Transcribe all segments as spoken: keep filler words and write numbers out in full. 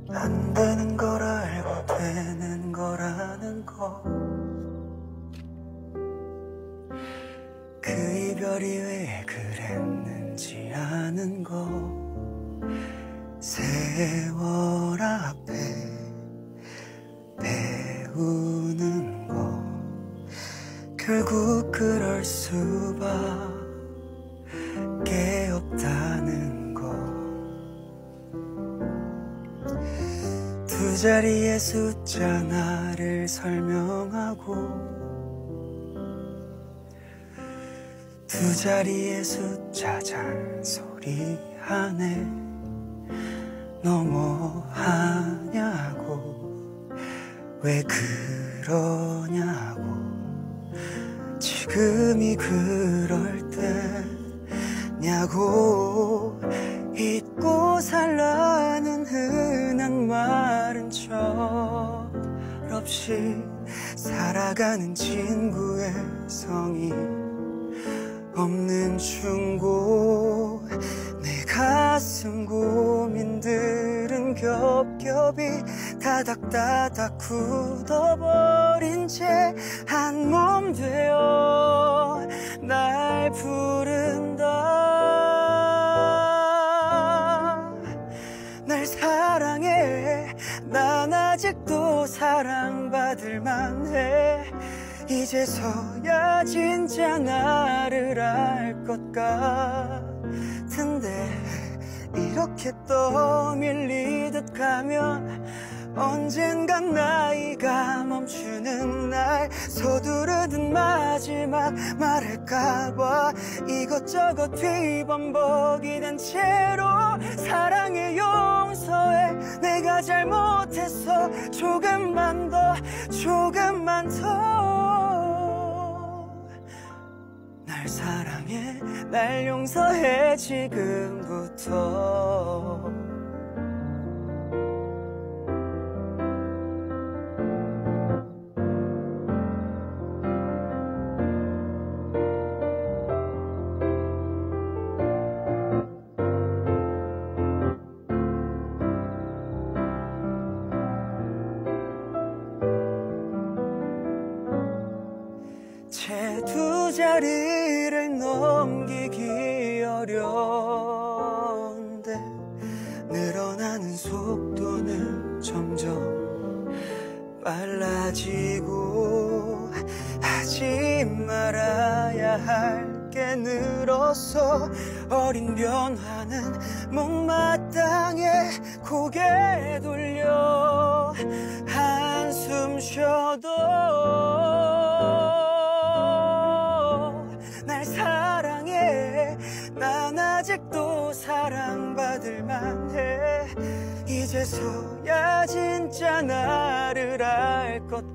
안 되는 걸 알고 되는 거라는 거, 그 이별이 왜 그랬는지 아는 거, 세월 앞에 배우는 거, 결국 그럴 수밖에 없다는 거. 두 자리의 숫자 나를 설명하고, 두 자리의 숫자 잔소리 하네. 너 뭐 하냐고, 왜 그러냐고, 지금이 그럴 때냐고. 잊고 살라는 흔한 말은 철없이 살아가는 친구의 성의 없는 충고. 내 가슴 고민들은 겹겹이 다닥다닥 굳어버린 채 한 몸 되어 날 부른다. 날 사랑해, 난 아직도 사랑받을 만해. 이제서야 진짜 나를 알 것 같은데, 이렇게 떠밀리듯 가면 언젠간 나이가 멈추는 날. 서두르듯 마지막 말할까봐 이것저것 뒤범벅이 된 채로 사랑해 용서해, 내가 잘못했어. 조금만 더 조금만 더 날 사랑해, 날 용서해 지금부터. 채 두 자리를 넘기기 어려운데, 늘어나는 속도는 점점 빨라지고, 하지 말아야 할 게 늘어서 어린 변화는 못마땅해 고개 돌려 한숨 쉬어도 날 사랑해, 난 아직도 사랑받을 만해. 이제서야 진짜 나를 알 것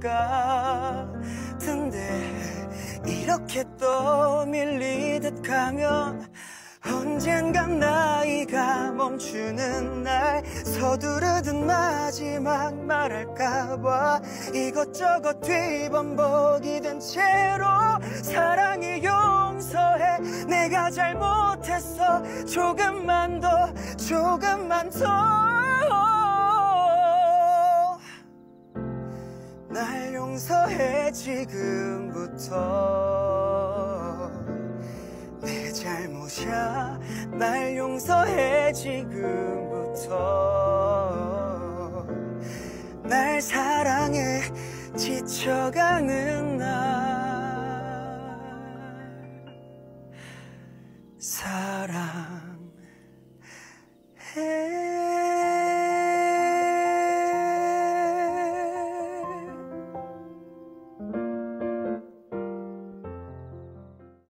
같은데, 이렇게 떠밀리듯 가면 언젠간 나이가 멈추는 날. 서두르듯 마지막 말할까봐 이것저것 뒤범벅이 된 채로 사랑해 용서해, 내가 잘못했어. 조금만 더 조금만 더 날 용서해 지금부터. 내 잘못이야, 날 용서해 지금부터. 날 사랑해, 지쳐가는 날 사랑해.